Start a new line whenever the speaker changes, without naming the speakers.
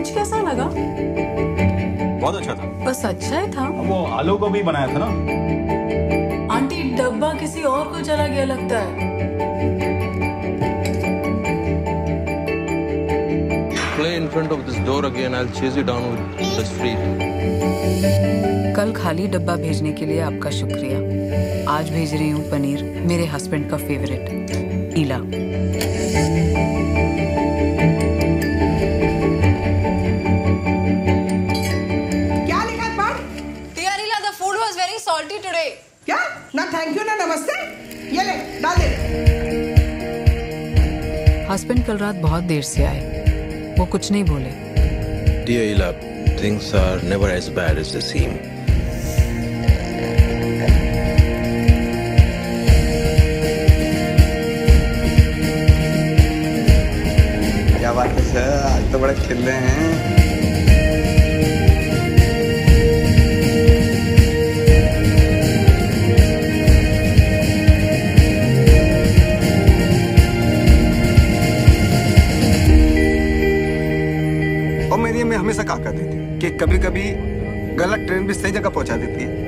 Lunch कैसा लगा?
बहुत अच्छा था।
बस अच्छा ही था।
वो आलू गोभी बनाया था ना।
आंटी डब्बा किसी और को चला गया लगता है।
Play in front of this door again. I'll chase you down with the street.
कल खाली डब्बा भेजने के लिए आपका शुक्रिया। आज भेज रही हूँ पनीर, मेरे हस्बैंड का फेवरेट। ईला।
क्या लिखा है पढ़?
Dear Ila, the food was very salty today.
क्या? ना थैंक यू ना नमस्ते। ये ले डाल दे।
हस्बैंड कल रात बहुत देर से आए, वो कुछ नहीं बोले।
Dear Ila, things are never as bad as they seem.
क्या बात है सर, आज तो बड़े खिल रहे हैं। और मेरी अम्मी हमेशा कहा करती थी कि कभी कभी गलत ट्रेन भी सही जगह पहुंचा देती है।